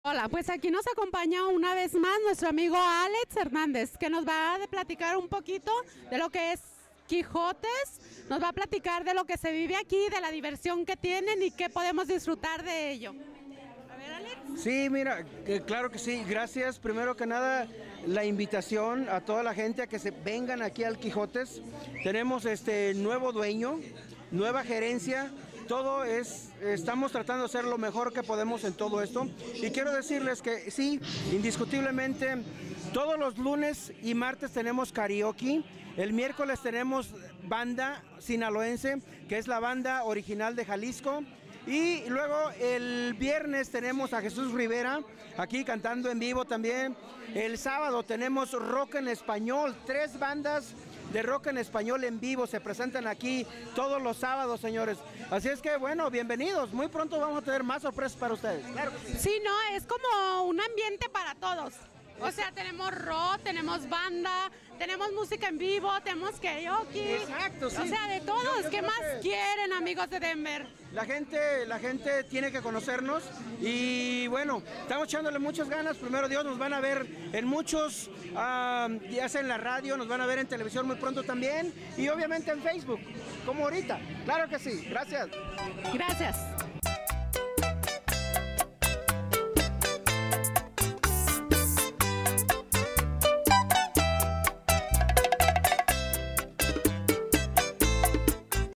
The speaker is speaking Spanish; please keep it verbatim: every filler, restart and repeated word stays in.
Hola, pues aquí nos acompaña una vez más nuestro amigo Alex Hernández, que nos va a platicar un poquito de lo que es Quijotes, nos va a platicar de lo que se vive aquí, de la diversión que tienen y qué podemos disfrutar de ello. A ver, Alex. Sí, mira, que claro que sí, gracias. Primero que nada, la invitación a toda la gente a que se vengan aquí al Quijotes. Tenemos este nuevo dueño, nueva gerencia. Todo es, estamos tratando de hacer lo mejor que podemos en todo esto. Y quiero decirles que sí, indiscutiblemente, todos los lunes y martes tenemos karaoke. El miércoles tenemos banda sinaloense, que es la banda original de Jalisco. Y luego el viernes tenemos a Jesús Rivera, aquí cantando en vivo también. El sábado tenemos rock en español, tres bandas de rock en español en vivo se presentan aquí todos los sábados, señores. Así es que, bueno, bienvenidos. Muy pronto vamos a tener más sorpresas para ustedes. Claro que sí. Sí, no, es como un ambiente para todos. O sea, tenemos rock, tenemos banda, tenemos música en vivo, tenemos karaoke. Exacto, sí. O sea, de todos. Yo- yo ¿Qué creo más que quieren, amigos de Denver? La gente, la gente tiene que conocernos y bueno, estamos echándole muchas ganas. Primero Dios, nos van a ver en muchos, uh, ya sea en la radio, nos van a ver en televisión muy pronto también y obviamente en Facebook, como ahorita. Claro que sí, gracias. Gracias.